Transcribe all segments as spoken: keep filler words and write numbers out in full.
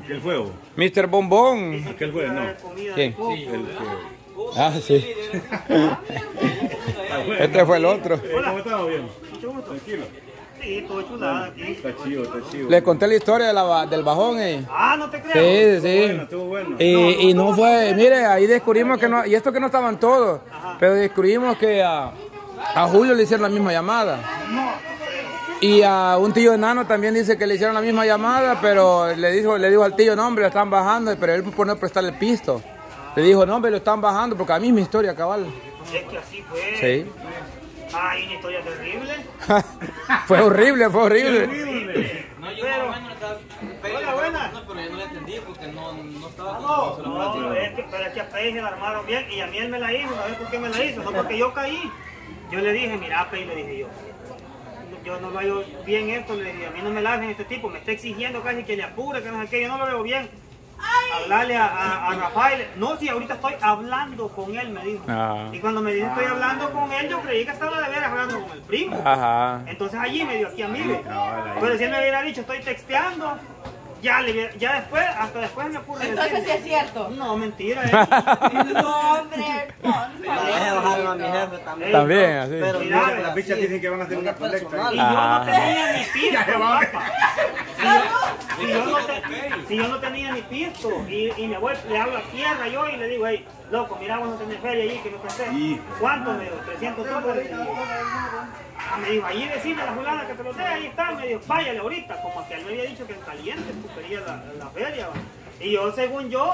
¿Aquel fue vos? mister Bombón. ¿Aquel fue? No. ¿Quién? Sí. El que... Ah, sí. Este fue el otro. Eh, ¿Cómo estamos? Bien. Tranquilo. Sí, todo chulada aquí. Está chido, está chido. Le conté la historia de la, del bajón. Eh. Ah, no te creo. Sí, sí. Bueno, estuvo bueno. Y, y no fue, mire, ahí descubrimos que no, y esto que no estaban todos, pero descubrimos que a, a Julio le hicieron la misma llamada. Y a un tío enano también dice que le hicieron la misma llamada, pero le dijo, le dijo al tío, no hombre, lo están bajando, pero él por no prestarle el pisto. Le dijo, no hombre, lo están bajando, porque a mí es mi historia, cabal. Es que así fue. Sí. Ay, una historia terrible. Fue horrible, fue horrible. No, yo Pero- más o menos estaba... Hola, buenas. No, pero yo no la entendí porque no, no estaba... No, con- no, es que, pero es que a Pei se la armaron bien y a mí él me la hizo, ¿sabes por qué me la hizo? No porque yo caí. Yo le dije, mira Pei, le dije yo, yo no lo veo bien esto, le dije, a mí no me la hacen este tipo, me está exigiendo casi que le apure, que no sé qué, yo no lo veo bien. Hablarle a, a, a Rafael, no, si ahorita estoy hablando con él, me dijo. Ah. Y cuando me dijo estoy hablando con él, yo creí que estaba de veras hablando con el primo. Ajá. Entonces allí me dio aquí a mí, ¿ve? Pero si él me hubiera dicho estoy texteando, ya, le, hubiera- ya después, hasta después me ocurre Entonces sí decirle, es cierto. no, mentira. Eh. No, hombre, Deje bajarlo a mi jefe también. También, así. Pero Mira, mira, Las bichas sí, dicen que van a hacer una colecta. personal. Y yo no Ah. tenía ni pisto, papá. Si yo, si yo no te- si yo no tenía ni pisto y, y me voy, le hablo a tierra yo y le digo, hey, loco, mira, vos no tenés feria allí que me presté. Hijo. ¿Cuánto me dio? trescientos dólares. Y yo, ah, me dijo, allí decime a la fulana que te lo dé, ahí está. Me dijo, váyale ahorita, como que él me había dicho que en caliente tú querías la, la feria. ¿va? Y yo, según yo,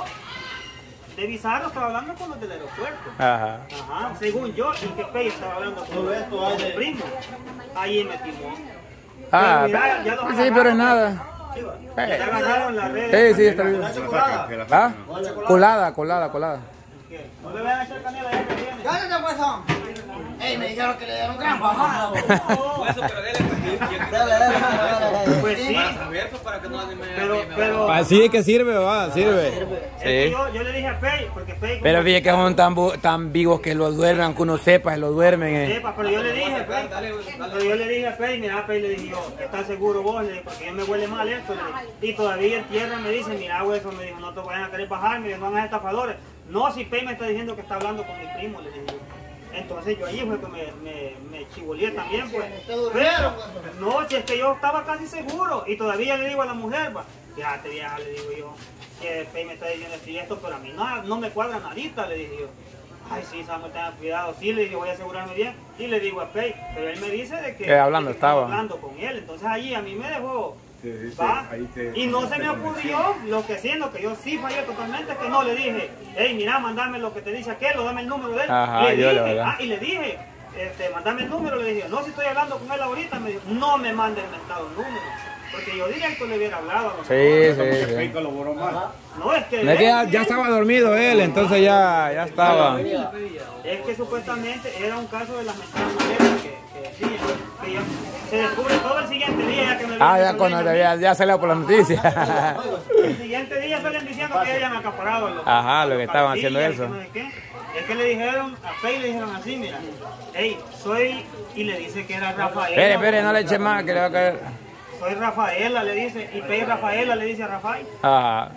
de Bizarro estaba hablando con los del aeropuerto. Ajá. Ajá, según yo, y que Pei estaba hablando con el primo. Ahí me timó. Ah, Pero mira, ya los sí, agarraron. pero es nada. Ya Eh. agarraron las redes. Sí, sí, está bien. Que la saquen, que la ¿Ah? saquen. Colada, colada, colada. ¿Qué? No le vayan a echar canela ya que viene. Cállate pues, hombre. Ey, me dijeron que le dieron gran bajada. Por eso, pero dele, pues, y- y- Dale, dale, dale, dale. Pues sí, para saber, pues, para que no me... pero, me- me- pero, Así es que sirve, va, sirve. es que Sí. yo, yo le dije a Pei, porque Pei... Pero fíjate que son tan, bu- tan vivos que lo duermen, aunque uno sepa, que lo duermen. Eh. Sepa, pero yo le dije, Pei, Dale, dale. pero yo le dije a Pei, mira, Pei, le dije yo, ¿estás seguro vos? Le dije, porque yo me huele mal esto. Le dije. Y todavía el tierra me dice, mira, hueso, me dijo, no te vayan a querer bajar, me dijo, no hagas estafadores. No, si Pei me está diciendo que está hablando con mi primo, le dije yo. Entonces yo ahí fue que me, me, me chivoleé también, pues. Pero, no, si es que yo estaba casi seguro. Y todavía le digo a la mujer, va, fíjate vieja, le digo yo, que Pei me está diciendo esto y esto, pero a mí no, no me cuadra nadita, le dije yo. Ay, sí, Samuel, tenga cuidado. Sí, le dije, voy a asegurarme bien. Y le digo a Pei, pero él me dice de que, Que hablando de que estaba. hablando con él. Entonces allí a mí me dejó. Sí, sí, sí, ¿va? ahí te- Y no se te me convenció. ocurrió lo que siendo que yo sí fallé totalmente, que no le dije, hey, mira, mandame lo que te dice aquel, o dame el número de él. Ajá, le yo la dije, verdad. ah, y le dije, este, mandame el número, le dije, no, si estoy hablando con él ahorita, me dijo, no me mande el mentado número, porque yo directo le hubiera hablado. a lo Sí, mejor. Como que sí, Pei sí. colaboró más. No, es que, No es que ya, ya estaba dormido él, entonces ya, ya estaba. es que supuestamente era un caso de las mentadas maletas que, que decían, que yo, se descubre todo el siguiente día ya que me Ah, vienen ya cuando diciendo- ya, ya salió por la noticia. El siguiente día salen diciendo que hayan acaparado los, Ajá, lo que los estaban haciendo cabecillas, eso. que no sé qué. Es que le dijeron, a Pei le dijeron así, mira, hey, soy, y le dice que era Rafael. Espere, espere, no le eche más, que le va a caer. Soy Rafaela, le dice, y Pei Rafaela le dice a Rafael. Ajá.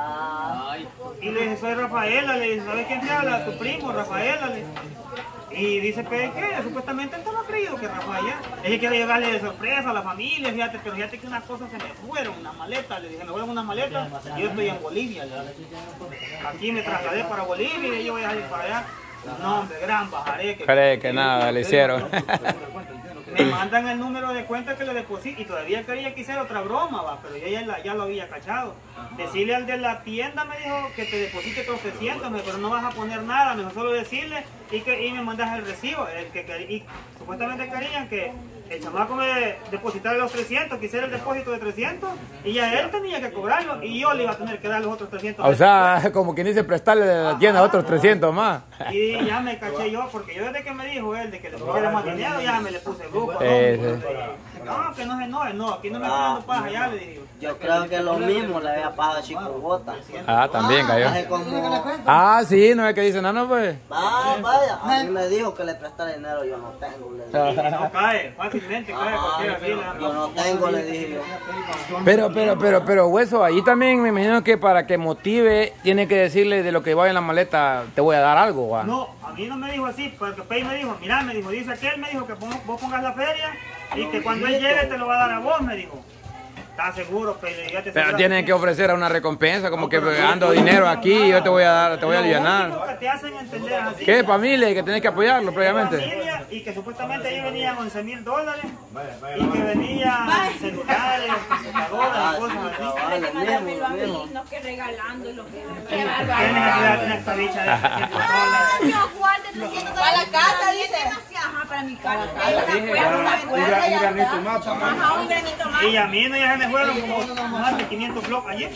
Y le dice, soy Rafaela, le dice, ¿sabes quién te habla? Tu primo, Rafaela. Le... Y dice Pei que supuestamente él estaba creído que Rafael ya. Ella quiere llegarle de sorpresa a la familia, fíjate, pero fíjate que unas cosas se me fueron, unas maletas. Le dije, me fueron unas maletas, y yo estoy en Bolivia. Le dije. Aquí me trasladé para Bolivia y yo voy a ir para allá. No, hombre, gran bajaré. Que, Cree que nada le hicieron. Me mandan el número de cuenta que le deposito y todavía quería que hiciera otra broma, va, pero yo ya, la- ya lo había cachado. Decirle al de la tienda, me dijo, que te deposite otros trescientos, me- pero no vas a poner nada, mejor solo decirle y que y me mandas el recibo. El que, quer- y supuestamente querían que el chamaco me depositara los trescientos, que hiciera el depósito de trescientos y ya él tenía que cobrarlo y yo le iba a tener que dar los otros trescientos. O sea, como quien dice prestarle de la tienda otros trescientos más. Y ya me caché yo, porque yo desde que me dijo él de que le pusiera más dinero, ya me le puse grupo. ¿no? Eh, sí. No, que no se enoje, no, aquí no me está dando paja, ya le dije. Yo creo que lo mismo le había pasado a Chico Bota. Ah, también cayó. Hace como... Ah, sí, no es que dice, no, no, pues. Ah, vaya, a mí me dijo que le prestara dinero, yo no tengo. Le dije. No cae, fácil. fácilmente, claro, cualquiera así le dan. Yo no tengo, le dije yo. Pero, pero, pero, pero, Hueso, ahí también me imagino que para que motive, tiene que decirle de lo que vaya en la maleta, te voy a dar algo, ¿va? No, a mí no me dijo así, porque Pei me dijo, mira, me dijo, dice aquel, me dijo que pon- vos pongas la feria y que cuando él llegue te lo va a dar a vos, me dijo. ¿Estás seguro, Pei? Ya te Pero aseguro tienen que ofrecer una recompensa, como que ando dinero aquí y yo te voy a dar, te voy a Lo único aliviar. que te hacen entender es así. ¿Qué? Familia, y que tenés que apoyarlo previamente. Familia, y que supuestamente ahí venían once mil dólares y que venían celulares, computadoras y cosas así. Mándamelo a mí, no que regalando lo que ¿Qué necesidad tiene esta bicha de trescientos dólares? Yo guarde trescientos dólares. Para la casa, dice. Ajá, para mi casa. Un granito más, papá. Ajá, un granito más. Y a mí no ya se me fueron como más de quinientos blogs ayer.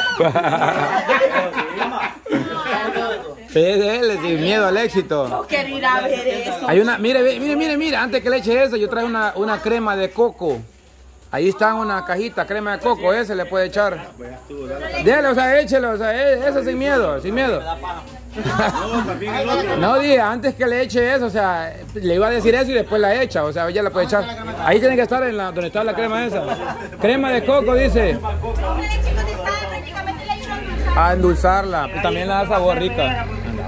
P D L, sin miedo al éxito. No quiero ir a ver eso. Hay una, mire, ve, mire, mire, mire, antes que le eche eso, yo traigo una, una crema de coco. Ahí está una cajita, crema de coco, ese le puede echar. Dele, o sea, échelo, o sea, e- eso sin miedo, sin miedo. No, diga, antes que le eche eso, o sea, le iba a decir eso y después la echa, o sea, ella la puede echar. Ahí tiene que estar en la, donde está la crema esa. Crema de coco, dice. A endulzarla, y también le da sabor rica.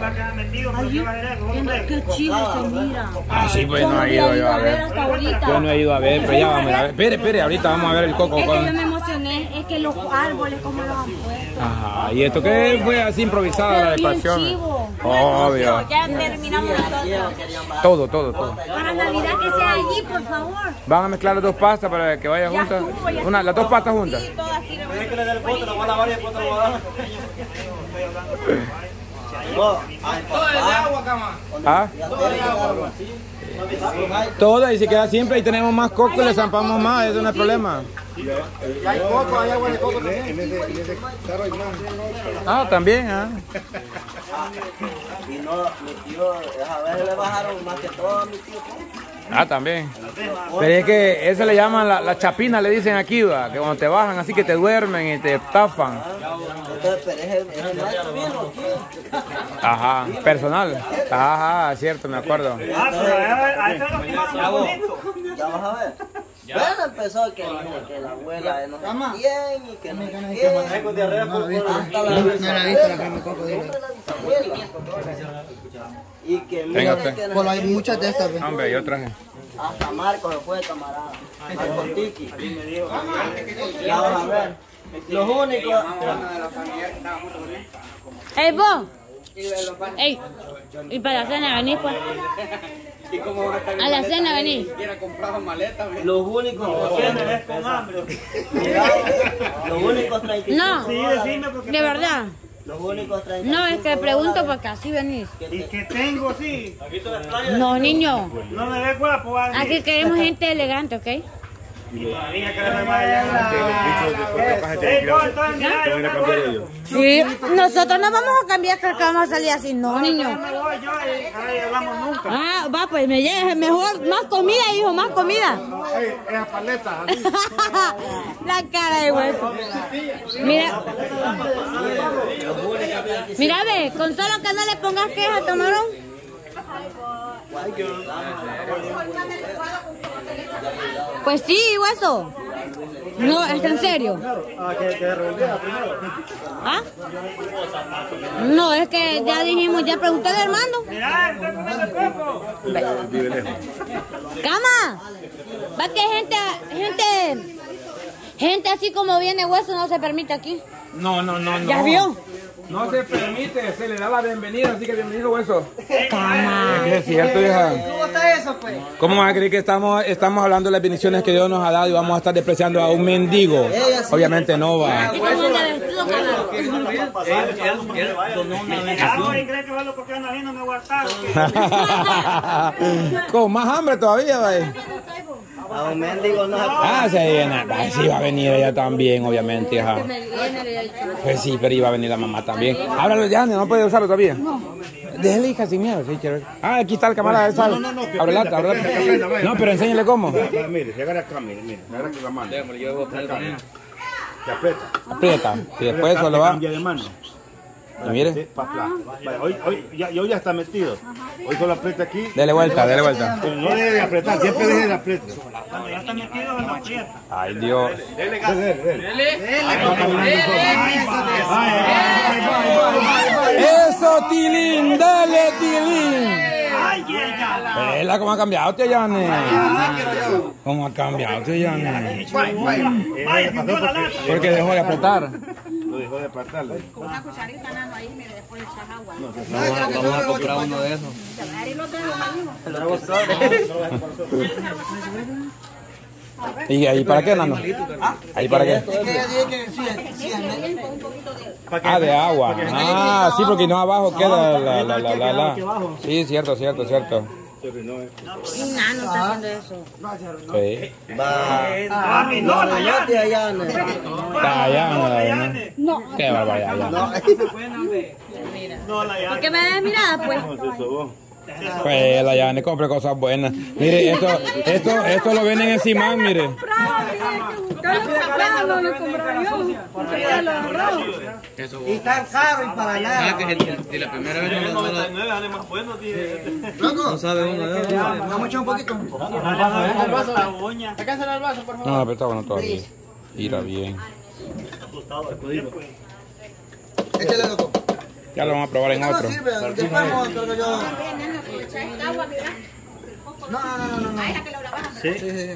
Qué chido se mira. Ah, sí, pues no he ido yo a ver. Hasta ahorita. Yo no he ido a ver, pero ya vamos a ver. Espere, espere, ahorita vamos a ver el coco. Es que con- yo me emocioné, es que los árboles como los han puesto. Ajá, y esto que fue así improvisada la Pero bien decoración. chivo. Obvio. Ya terminamos nosotros. Todo, todo, todo. Para Navidad que sea allí, por favor. Van a mezclar las dos pastas para que vaya Ya juntas. estuvo, ya Una, las dos pastas juntas. Sí, todas sirven. que le dé el pote, lo voy a lavar y después te lo voy a dar. ¿Ah? Todas y si queda siempre y tenemos más coco y le zampamos más, eso no es problema. Hay coco, hay agua de coco En ese, en ese carro hay más. Ah, también, ah. Y no, mi tío, a ver, le bajaron más que todo a mi tío. Ah, también. Pero es que eso le llaman la, la chapina, le dicen aquí, va, que cuando te bajan así que te duermen y te estafan. Entonces, pero es el, es el maestro viejo aquí. Ajá, personal. Ajá, cierto, me acuerdo. Ah, pero a a estos los quemaron más bonito. Ya vas a ver. Bueno, empezó que, que la abuela no sé quién y que no sé quién. No la he visto. Hasta la No la he visto la crema de coco, dile. Y que Venga mira usted. que no Pues sé hay quién. muchas de estas. pues. Hombre, yo traje. Hasta Marco se fue de camarada. Marco Tiki. Ya vas a ver. Los únicos. ¡Ey, vos! ¡Ey! Y para la cena venís, pues. A la cena venís. Los únicos. ¿Qué me ves con hambre? Mira, los únicos treinta y cinco. No, Sí, decime porque... de verdad. Los únicos treinta y cinco. No, es que pregunto porque así venís. Y que tengo, sí. No, niño. No me ves guapo, va a decir. Aquí queremos gente elegante, ¿ok? Y todavía que me vaya a Te Ey, vos, entonces, mira, yo van me a cambiar voy. ellos. Sí, nosotros no vamos a cambiar que vamos a salir así, no, Yo niño. me voy yo y ahí hablamos nunca. Ah, va, pues me lleves mejor, más comida, hijo, más comida. Ey, esas paletas. La cara de hueso. Mira. Mira, ve, con solo que no le pongas queja, tomaron. Pues sí, hueso. No, es que en serio. ¿Ah? No, es que ya dijimos, ya pregunté al hermano. Mira, estoy comiendo coco. Vive lejos. ¡Cama! Va que gente, gente, gente así como viene hueso no se permite aquí. No, no, no, no. ¿Ya vio? No se permite, se le da la bienvenida, así que bienvenido, hueso. Cama. Es que es cierto, hija. ¿Cómo está eso, pues? ¿Cómo vas a creer que estamos, estamos hablando de las bendiciones que Dios nos ha dado y vamos a estar despreciando a un mendigo? Obviamente no va. Así como anda vestido, cama. Ah, no, y cree que va lo que anda viendo me guardaron. Con más hambre todavía, va. A un mendigo no se puede. Ah, se viene. Ah, sí, va a venir ella también, obviamente, hija. Pues sí, pero iba a venir la mamá también. Ábralo ya, no puede usarlo todavía. Déjale, hija, sin miedo. Sí, quiero ver. Ah, aquí está el camarada, ¿sabes? No, no, no, que Ábrela, aprenda, ábrela. que aprenda, vaya. No, pero enséñale cómo. Mira, mire, se agarra acá, mire, mire. Se agarra con la mano. Se aprieta. Aprieta. Y después solo va. Cambia de mano. Y mire. Sí, pa' atrás. Vaya, hoy, hoy, ya, hoy ya está metido. Hoy solo aprieta aquí. Dele vuelta, dele vuelta. Pero no debe de apretar, siempre debe de apretar. Cuando ya está metido, no aprieta. Ay, Dios. Dele, dele, dele. Eso, Tilín, dale, Tilín. ¡Ay, ella! Vela cómo ha cambiado, tío Yane. ¿Cómo ha cambiado, tío Yane? ¡Vaya, pintió la lata! Porque dejó de apretar. Lo dejó de apretarle. Una cucharita nano ahí, mire, después echas agua. Vamos a comprar uno de esos. Ahí lo tengo, mismo. ¿Y ahí para qué, Nano? ¿Ahí para qué? Ah, de agua. Ah, sí, porque no abajo queda la, la, la, la, la. Sí, cierto, cierto, cierto. Y nano está haciendo eso. Sí. ¡Ah, mi Lola! Ya te allá, ¿no? Callando. No. Qué barbaridad. No, la ¿Por qué me das mirada, pues? Pues la Yane compre cosas buenas. Mire, esto, esto, esto lo venden en Simán, mire. Y tan caro y para nada. Si la primera vez no lo no sabe uno de esos. Vamos a echar un poquito. La uña. No, pero está bueno todavía. Irá bien. Échale, loco. Ya lo vamos a probar en No otro. sirve, después vamos a cargar yo. No, no, no, no, no. Sí. Sí, sí, sí.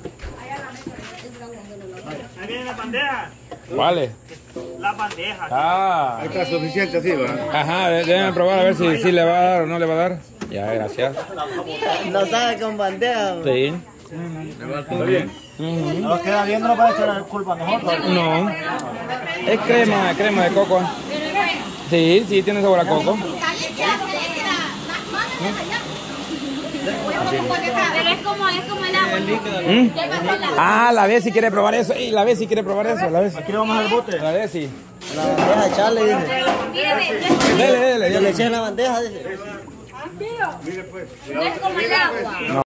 Ahí viene la bandeja. ¿Cuál? La bandeja. Ah. Ahí está suficiente así, ¿verdad? Ajá, déjenme probar a ver si, si le va a dar o no le va a dar. Ya, gracias. No sabe con bandeja. Sí. ¿Está bien? Ujú. Nos queda bien, no nos va a echar la culpa a nosotros. No. Es crema, crema de coco. Sí, sí, tiene sabor a coco. Pero es como, es como el agua. ¿Mm? Ah, la vez si quiere probar eso. Ey, la vez si quiere probar eso. La vez. Aquí le vamos al bote. La vez sí. La bandeja, echarle, dice. Dele, dele, Yo le dele. eché en la bandeja, dice. No es como el agua.